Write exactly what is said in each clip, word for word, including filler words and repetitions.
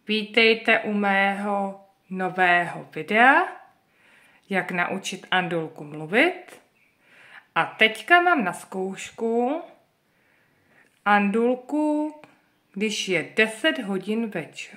Vítejte u mého nového videa, jak naučit Andulku mluvit. A teďka mám na zkoušku Andulku, když je deset hodin večer.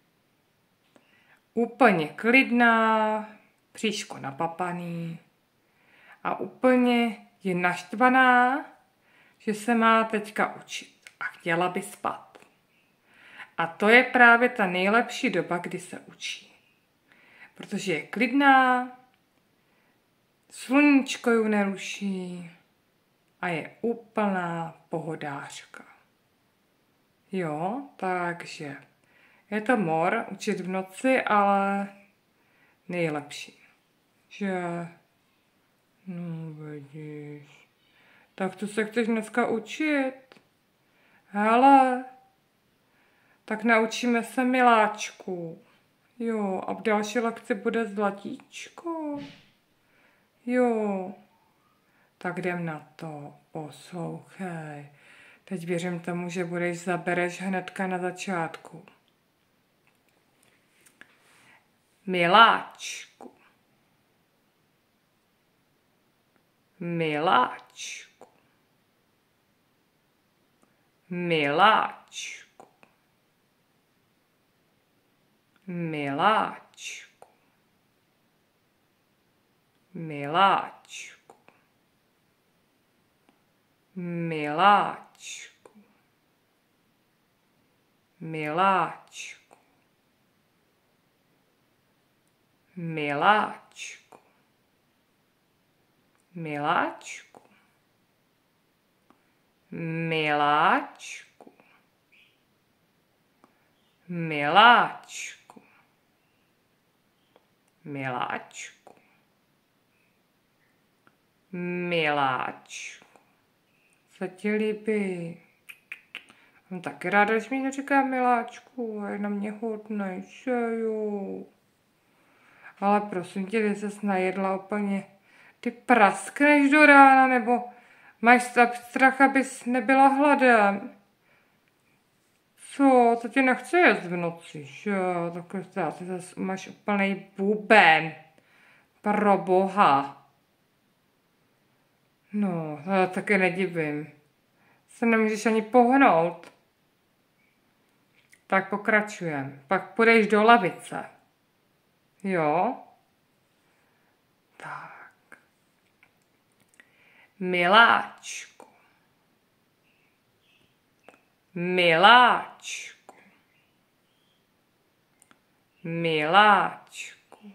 Úplně klidná, příško napapaný a úplně je naštvaná, že se má teďka učit a chtěla by spát. A to je právě ta nejlepší doba, kdy se učí. Protože je klidná, sluníčko ju neruší a je úplná pohodářka. Jo, takže je to mor učit v noci, ale nejlepší. Že, no vidíš, tak to se chceš dneska učit? Hele, tak naučíme se miláčku. Jo, a v další lekci bude zlatíčko. Jo, tak jdem na to, poslouchej. Teď věřím tomu, že budeš zabereš hnedka na začátku. Miláčku. Miláčku. Miláčku. Miláčku. Miláčku. Miláčku. Miláčku. Miláčku. Miláčku. Miláčku. Miláčku. Miláčku. Miláčku. Co ti líbí? Mám taky ráda, když mi neříká miláčku a je na mě hodnej, že jo. Ale prosím tě, ty ses najedla úplně. Ty praskneš do rána, nebo máš strach, abys nebyla hladem. Co, to ti nechce jíst v noci, že jo? Tak ty zase máš úplnej buben. Pro boha. No, to já taky nedivím. Se nemůžeš ani pohnout. Tak pokračujem. Pak půjdeš do lavice. Jo? Tak. Miláčku. Miláčku. Miláčku.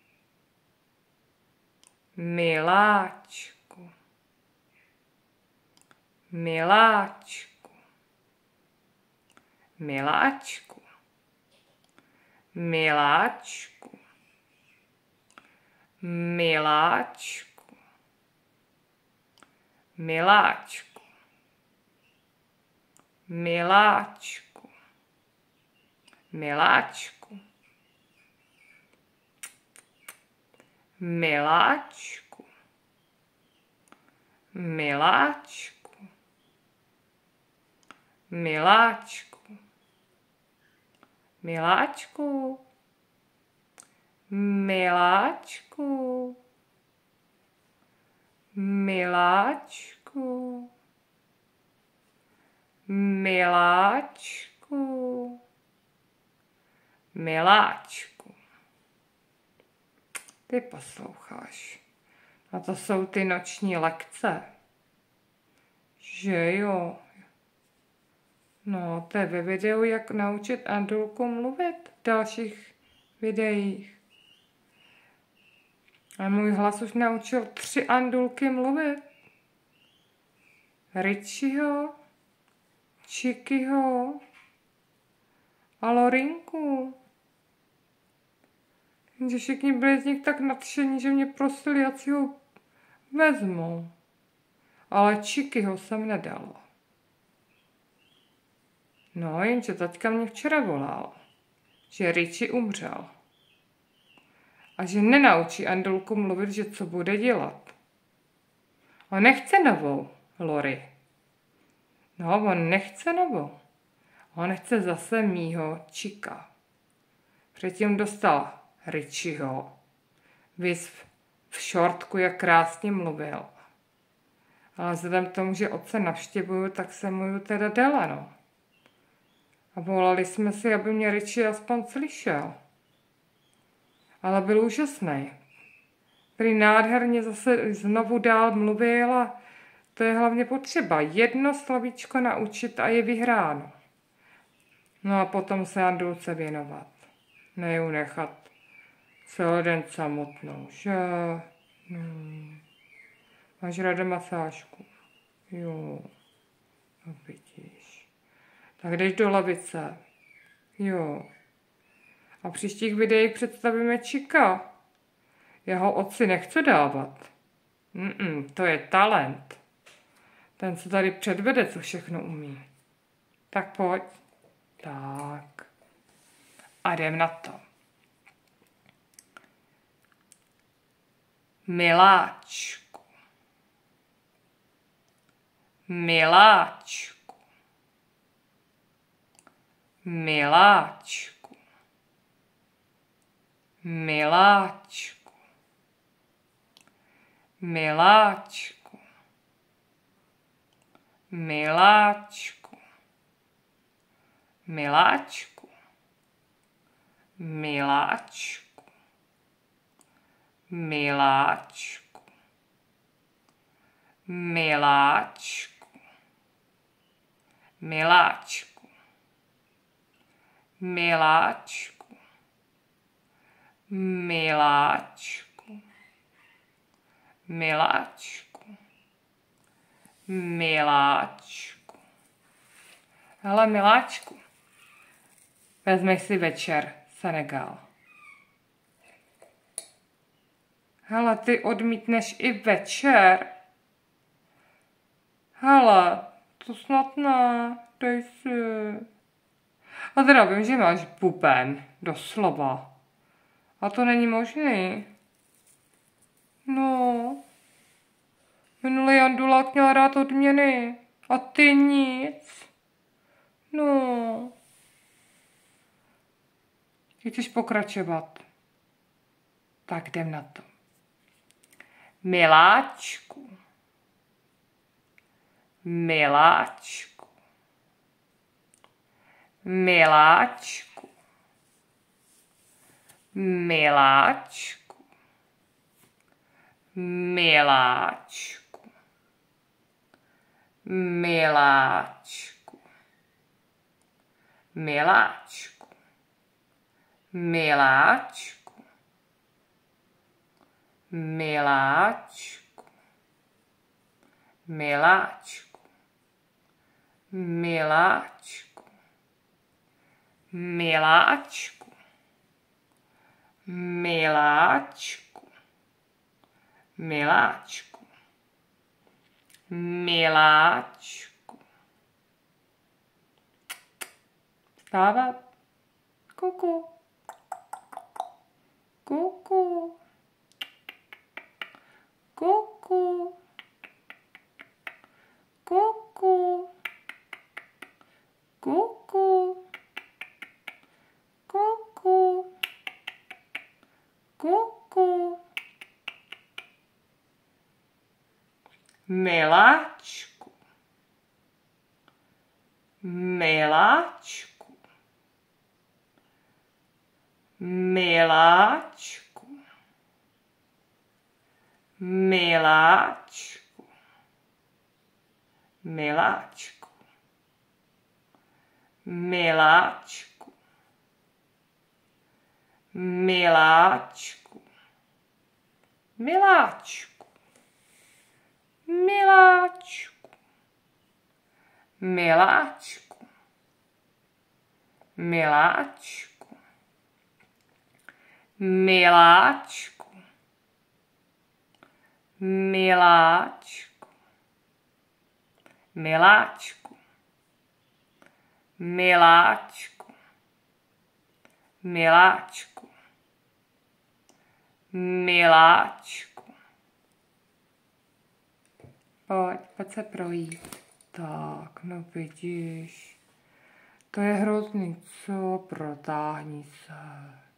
Miláčku. Miláčku. Miláčku. Miláčku. Miláčku. Miláčku. Miláčku. Miláčku. Miláčku. Miláčku. Miláčku. Miláčku. Miláčku. Miláčku. Miláčku. Miláčku. Ty posloucháš. A to jsou ty noční lekce. Že jo. No, to je ve videu, jak naučit Andulku mluvit v dalších videích. A můj hlas už naučil tři Andulky mluvit. Richieho, Chikyho a Lorinku. Jenže všichni byli z nich tak nadšení, že mě prosili, ať si ho vezmou. Ale Chikyho jsem nedala. No, jenže taťka mě včera volal, že Richie umřel. A že nenaučí Andulku mluvit, že co bude dělat. On nechce novou Lori. No, on nechce novou. On chce zase mýho Chika. Předtím dostal Richieho. Viz v šortku, jak krásně mluvil. Ale vzhledem k tomu, že otce navštěvuju, tak se muju teda Dela, no. A volali jsme si, aby mě Richie aspoň slyšel. Ale byl úžasný. Prý nádherně zase znovu dál mluvil a to je hlavně potřeba. Jedno slovíčko naučit a je vyhráno. No a potom se Andulce věnovat. Ne ju nechat celý den samotnou, že? Hmm. Máš ráda masážku? Jo. No vidíš. Tak jdeš do lavice. Jo. A v příštích videích představíme Čika. Jeho otci nechce dávat. Mm-mm, to je talent. Ten se tady předvede, co všechno umí. Tak pojď. Tak. A jdem na to. Miláčku. Miláčku. Miláčku. Miláčku. Miláčku. Miláčku. Miláčku. Miláčku. Miláčku. Miláčku. Miláčku. Miláčku. Miláčku. Miláčku. Miláčku. Hele, miláčku. Vezmeš si večer Senegal. Hele, ty odmítneš i večer. Hele, to snad ne. Dej si. A teda vím, že máš buben. Doslova. A to není možný. No. Minulý Jandulák měl rád odměny. A ty nic. No. Chceš pokračovat? Tak jdem na to. Miláčku. Miláčku. Miláčku. Miláčku. Miláčku. Miláčku. Miláčku. Miláčku. Miláčku. Miláčku. Miláčku. Miláčku. Miláčku. Miláčku. Miláčku. Vstávat. Kuku. Kuku. Kuku. Kuku. Kuku. Kuku. Kuku. Miláčku. Miláčku. Miláčku. Miláčku. Miláčku. Miláčku. Miláčku. Miláčku. Miláčku. Miláčku. Miláčku. Miláčku. Miláčku. Miláčku. Miláčku. Miláčku. Miláčku. Pojď, pojď se projít. Tak, no vidíš. To je hrozný, co? Protáhni se.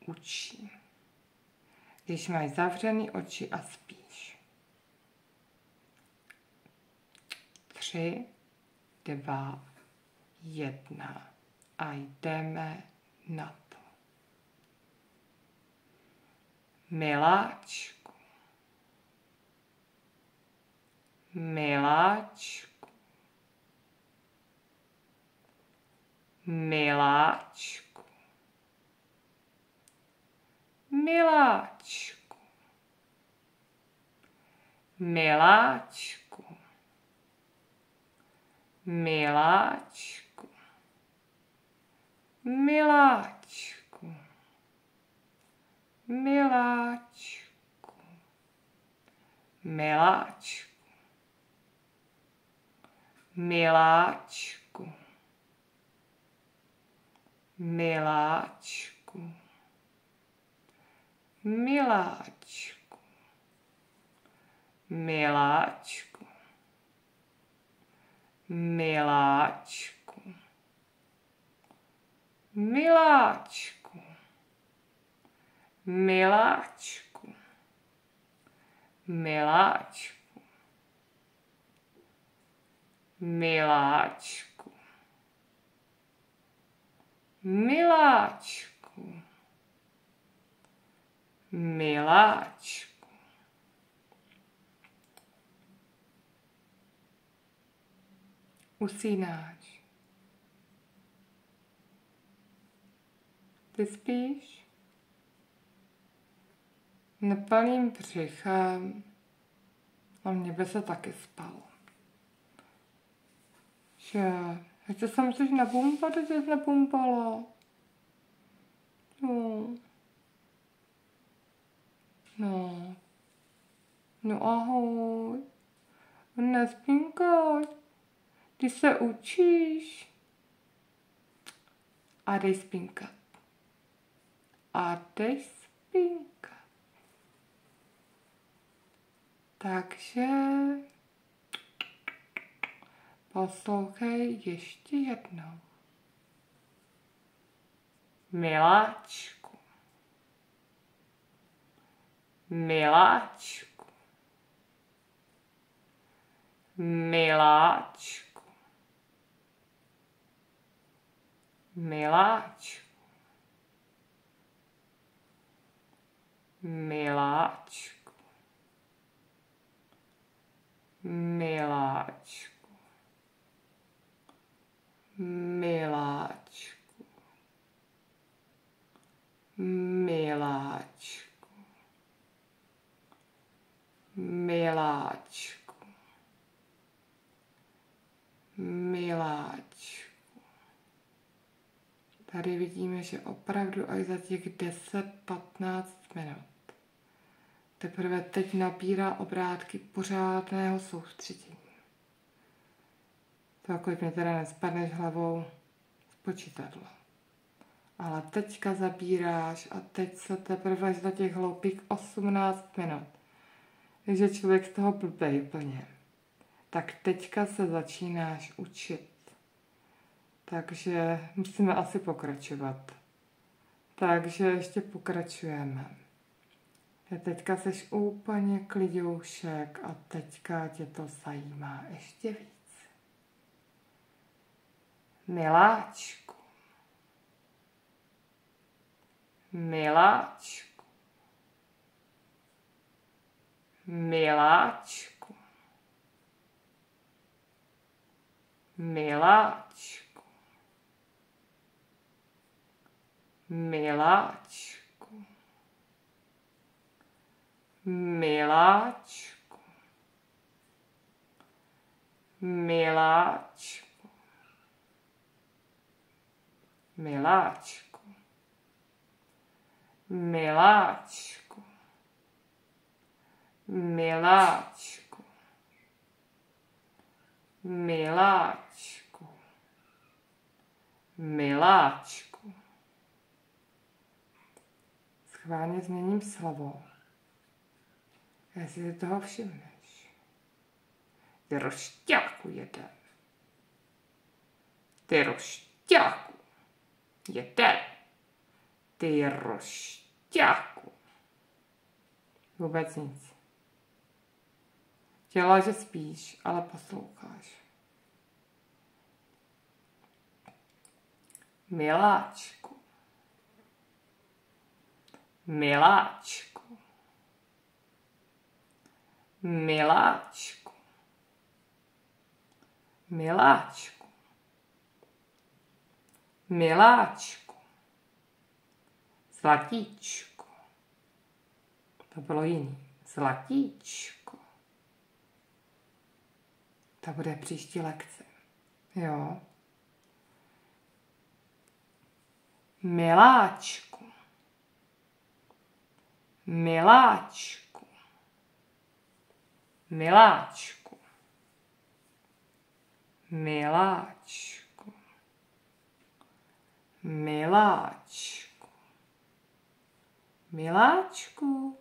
učí. Když máš zavřený oči a spíš. Tři, dva, jedna a jdeme na to. Miláčku, miláčku, miláčku, miláčku, miláčku, miláčku, miláčku, miláčku, miláčku, miláčku, miláčku, miláčku, miláčku, miláčku, miláčku, miláčku, miláčku, miláčku, miláčku, miláčku. Usínáš. Ty spíš? Nepalím břichem a mě by se taky spalo. Že, ještě se musíš napumpat, že jsi napumpala. No. No. No ahoj. Nespínkáš. Ty se učíš. A dej spínkat. A dej spínkat. Takže poslouchej ještě jednou. Miláčku, miláčku, miláčku, miláčku, miláčku, miláčku, miláčku, miláčku, miláčku, miláčku. Tady vidíme, že opravdu až za těch deset patnáct minut teprve teď nabírá obrátky pořádného soustředění. To jako mě teda nespadneš hlavou z počítadla. Ale teďka zabíráš a teď se teprve až za těch hloupých osmnáct minut. Takže člověk z toho blbej úplně. Tak teďka se začínáš učit. Takže musíme asi pokračovat. Takže ještě pokračujeme. Teďka jsi úplně klidoušek a teďka tě to zajímá ještě víc. Miláčku. Miláčku. Miláčku. Miláčku. Miláčku. Miláčku. Miláčku. Miláčku. Miláčku. Miláčku. Miláčku. Miláčku. Schválně změním slovo. Jestli si toho všimneš. Ty rošťáku jeden. Ty rošťáku jeden. ty rošťáku. Vůbec nic. Chtěla, že spíš, ale posloucháš. Miláčku. Miláčku. Miláčku. Miláčku. Miláčku. Zlatíčku. To bylo jiný. Zlatíčku. To bude příští lekce. Jo. Miláčku. Miláčku. Miláčku. Miláčku. Miláčku. Miláčku.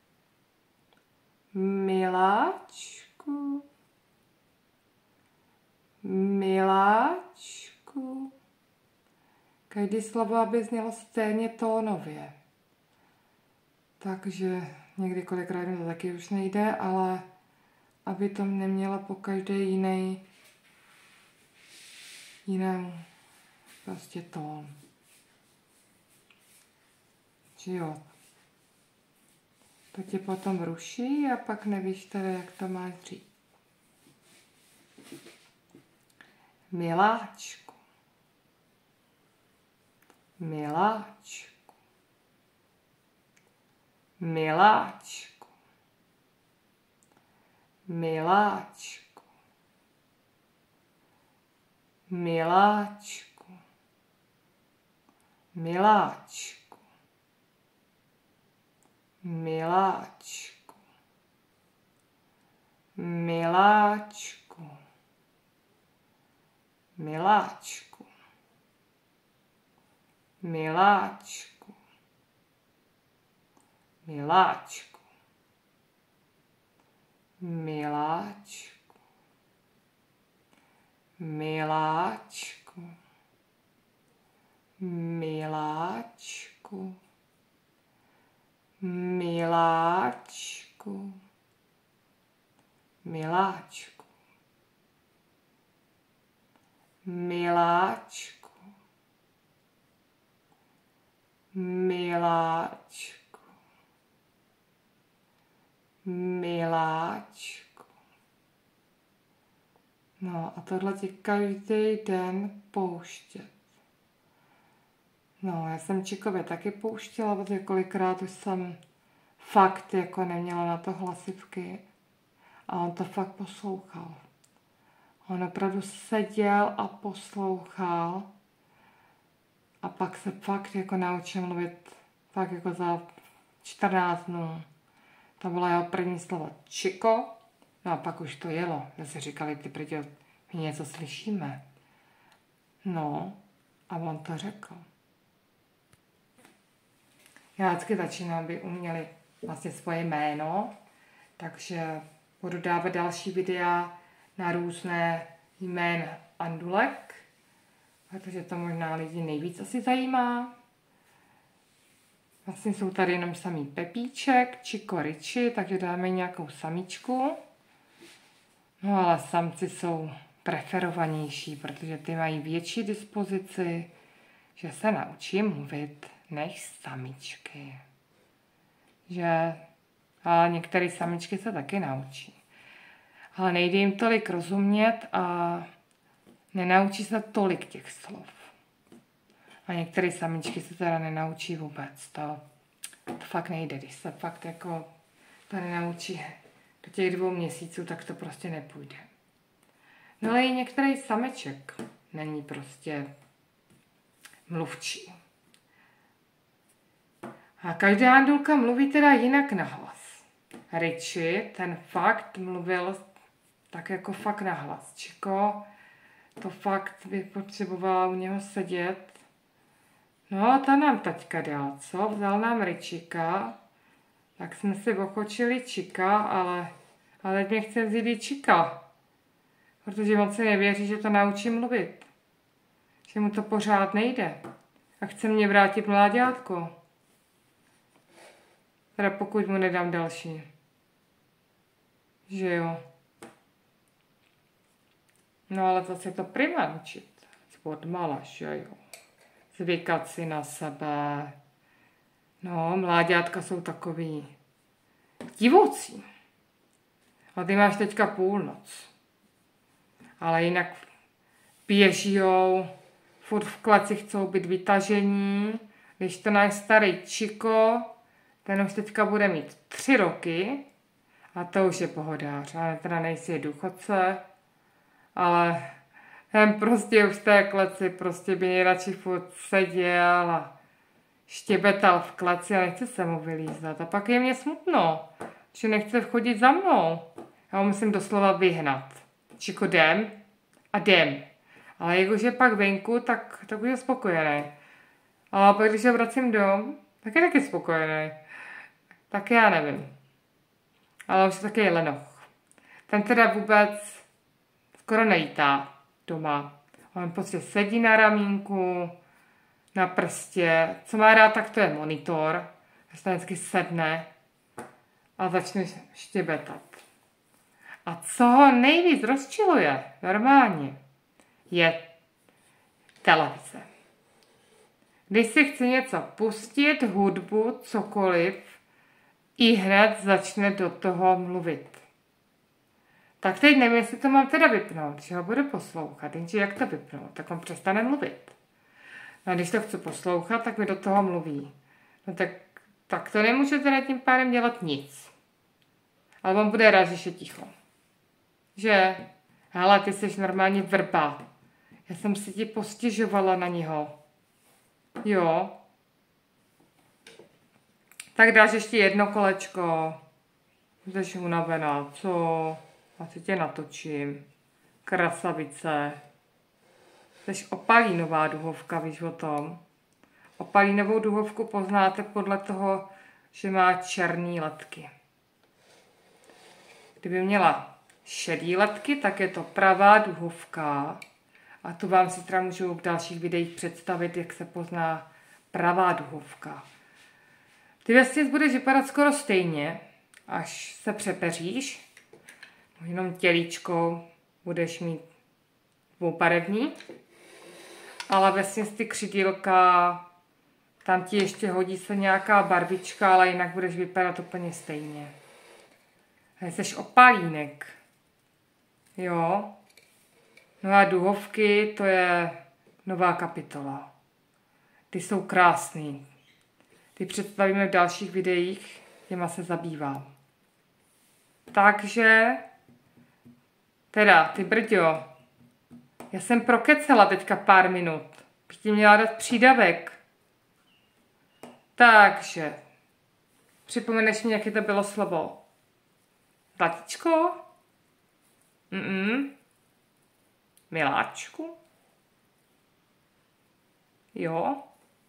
Miláčku. Miláčku. Každý slovo, aby znělo stejně tónově. Takže někdy kolikrát mi to taky už nejde, ale aby to nemělo po každé jiný, jiný prostě tón. Že jo. To tě potom ruší a pak nevíš teda, jak to máš říct. Miláčku. Miláčku. Miláčku. Miláčku. Miláčku. Miláčku. Miláčku. Miláčku. Miláčku. Miláčku. Miláčku. Miláčku. Miláčku. Miláčku. Miláčku. Miláčku. Miláčku. Miláčku. Miláčku. No a tohle ti každý den pouštět. No, já jsem Čikovi taky pouštěla, protože kolikrát už jsem fakt jako neměla na to hlasivky a on to fakt poslouchal. On opravdu seděl a poslouchal a pak se fakt jako naučil mluvit fakt jako za čtrnáct dnů. To bylo jeho první slovo Čiko, no a pak už to jelo. Já si říkali, ty prdě, my něco slyšíme. No a on to řekl. Já vždycky začínám, aby uměli vlastně svoje jméno, takže budu dávat další videa na různé jména andulek, protože to možná lidi nejvíc asi zajímá. Vlastně jsou tady jenom samý Pepíček, Čiko, Riči, takže dáme nějakou samičku. No ale samci jsou preferovanější, protože ty mají větší dispozici, že se naučí mluvit než samičky. Že, ale některé samičky se taky naučí. Ale nejde jim tolik rozumět a nenaučí se tolik těch slov. A některé samičky se teda nenaučí vůbec. To, to fakt nejde. Když se fakt jako to nenaučí do těch dvou měsíců, tak to prostě nepůjde. No ale i některý sameček není prostě mluvčí. A každá andulka mluví teda jinak nahlas. Riči, ten fakt mluvil tak jako fakt nahlas. Čiko, to fakt by potřebovala u něho sedět. No a to nám taťka dal, co? Vzal nám Ričika, tak jsme si ochočili Čika, ale, ale teď mě chce vzít i Čika. Protože on si nevěří, že to naučí mluvit. Že mu to pořád nejde. A chce mě vrátit mláďátko. Teda pokud mu nedám další. Že jo. No ale zase to primančit. Odmala, že jo. Zvykat si na sebe. No, mláďátka jsou takový divocí. A ty máš teďka půlnoc. Ale jinak běžijou, furt v kleci chcou být vytažení. Když to náš starý Čiko, ten už teďka bude mít tři roky a to už je pohodář. Ale teda nejsi důchodce, ale ten prostě už v té kleci prostě by nejradši furt seděl a štěbetal v kleci a nechce se mu vylízat. A pak je mě smutno, že nechce chodit za mnou. Já ho musím doslova vyhnat. Čiko, jdem a jdem. Ale jak už je pak venku, tak, tak už je spokojený. A pak když se vracím dom, tak je taky spokojený. Tak já nevím. Ale už je taky lenoch. Ten teda vůbec skoro nejítá doma. On prostě sedí na ramínku, na prstě. Co má rád, tak to je monitor. Se vždycky sedne a začne štěbetat. A co ho nejvíc rozčiluje, normálně, je televize. Když si chce něco pustit, hudbu, cokoliv, i hned začne do toho mluvit. Tak teď nevím, jestli to mám teda vypnout, že ho budu poslouchat, jenže jak to vypnout, tak on přestane mluvit. A když to chci poslouchat, tak mi do toho mluví. No tak, tak to nemůžu teda tím pádem dělat nic. Ale on bude rád, že je ticho. Že, hele, ty jsi normálně vrba. Já jsem si ti postěžovala na něho. Jo. Tak dáš ještě jedno kolečko. Jsi unavená, co? Asi tě natočím. Krasavice. Jsi opalínová duhovka, víš o tom? Opalínovou duhovku poznáte podle toho, že má černý ledky. Kdyby měla šedý ledky, tak je to pravá duhovka. A tu vám si teda můžu v dalších videích představit, jak se pozná pravá duhovka. Ty vesnic budeš vypadat skoro stejně, až se přepeříš. Jenom tělíčko budeš mít dvoubarevný. Ale vesnic ty křidílka, tam ti ještě hodí se nějaká barvička, ale jinak budeš vypadat úplně stejně. Jsi opalínek. Jo. No a duhovky, to je nová kapitola. Ty jsou krásný. Ty představíme v dalších videích, těma se zabývám. Takže, teda, ty brďo, já jsem prokecela teďka pár minut. Bych ti měla dát přídavek. Takže, připomeneš mi, jaké to bylo slovo? Tatičko? Mm-mm. Miláčku? Jo?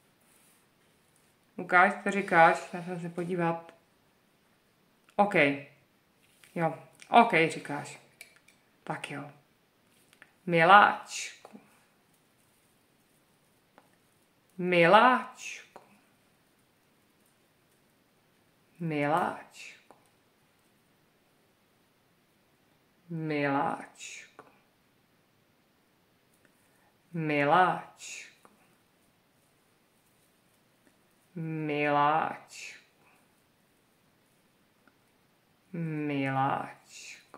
Ukáž, co říkáš, já jsem se podívat. OK. Jo, OK, říkáš. Tak jo. Miláčku. Miláčku. Miláčku. Miláčku. Miláčku. Miláčku. Miláčku.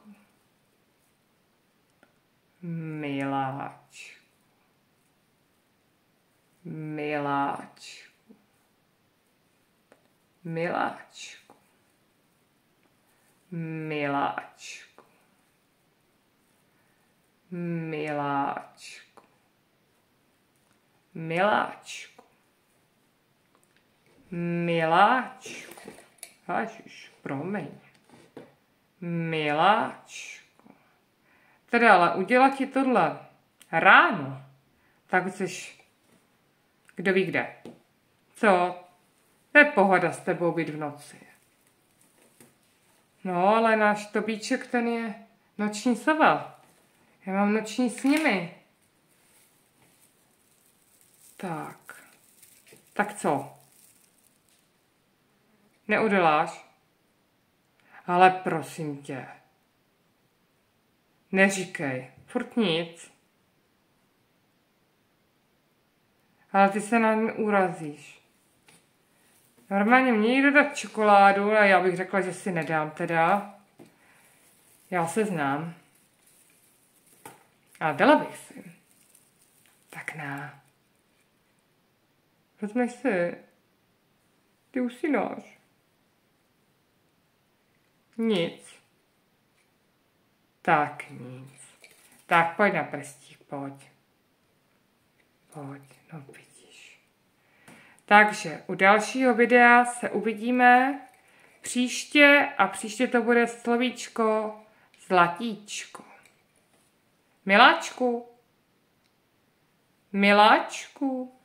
Miláčku. Miláčku. Miláčku. Miláčku. Miláčku. Miláčku. Miláčku. Ježiš, promiň. Miláčku. Teda ale udělat ti tohle ráno, tak jsi kdo ví kde. Co? To je pohoda s tebou být v noci. No, ale náš Tobíček, ten je noční sova. Já mám noční s nimi. Tak. Tak co? Neuděláš? Ale prosím tě. Neříkej. Furt nic. Ale ty se na mě urazíš. Normálně mě jde dát čokoládu a já bych řekla, že si nedám teda. Já se znám. A dala bych si. Tak ne. Vezmeš si. Ty usínáš. Nic. Tak nic. Tak pojď na prstík, pojď. Pojď, no vidíš. Takže u dalšího videa se uvidíme příště a příště to bude slovíčko zlatíčko. Miláčku. Miláčku.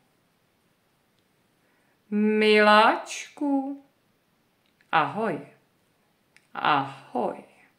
Miláčku. Ahoj. Ahoj.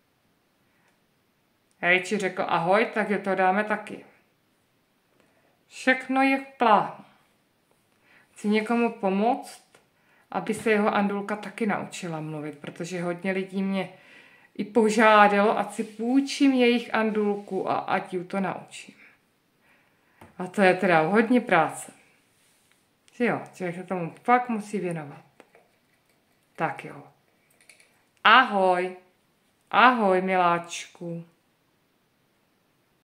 Rejči řekl ahoj, takže to dáme taky. Všechno je v plánu. Chci někomu pomoct, aby se jeho Andulka taky naučila mluvit, protože hodně lidí mě i požádalo, ať si půjčím jejich Andulku a ať ju to naučím. A to je teda hodně práce. Jo, člověk se tomu fakt musí věnovat. Tak jo. Ahoj. Ahoj, miláčku.